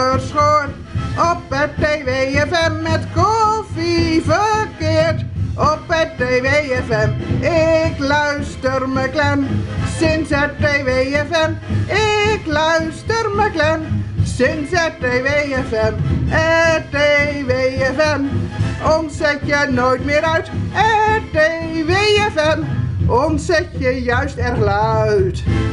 schoor. Op het TWFM met koffie verkeerd. Op het TWFM, ik luister me klem. Sinds het TWFM, ik luister me klem. Sinds het TWFM, het TWFM. Ons zet je nooit meer uit, het TWFM. Ons zet je juist erg luid.